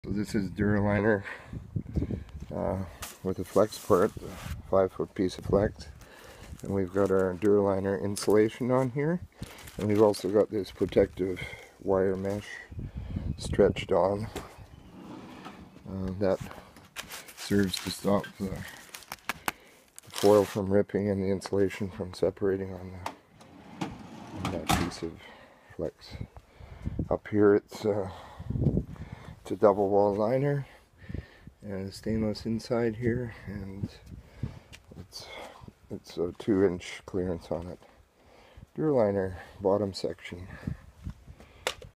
So this is DuraLiner with a flex part, a 5-foot piece of flex, and we've got our DuraLiner insulation on here, and we've also got this protective wire mesh stretched on that serves to stop the foil from ripping and the insulation from separating on that piece of flex. Up here it's a double wall liner and a stainless inside here, and it's a 2-inch clearance on it. DuraLiner bottom section.